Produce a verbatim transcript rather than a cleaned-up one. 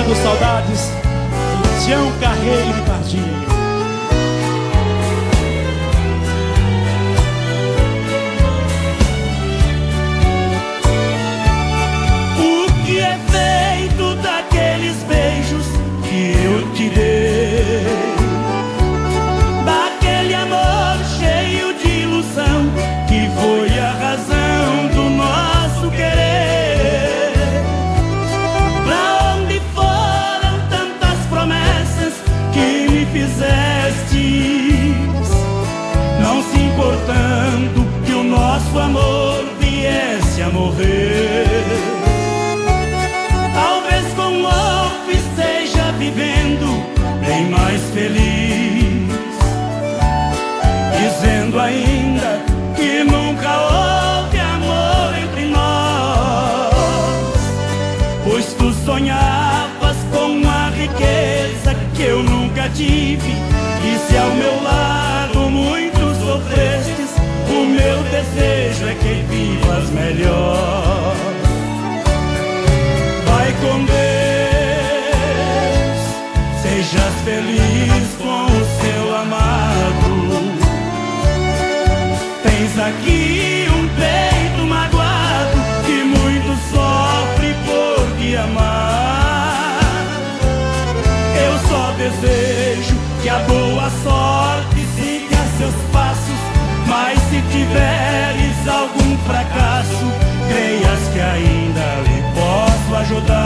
Mando saudades de Tião Carreiro de Pardinho. O que é feito daqueles beijos que eu te dei, daquele amor cheio de ilusão que foi a razão do nosso querer? Pra onde foram tantas promessas que me fizestes, não se importando que o nosso amor viesse a morrer? Talvez com outro esteja vivendo bem mais feliz, dizendo ainda que nunca houve amor entre nós, pois tu sonhavas com a riqueza que eu nunca tive, e se ao meu lado muito sofrestes, o meu desejo é que vivas melhor. Vai com Deus, sejas feliz com o seu amado. Tens aqui um peito magoado que muito sofre por te amar. Eu só desejo que a boa sorte siga seus passos, mas se tiveres algum fracasso, creias que ainda lhe posso ajudar.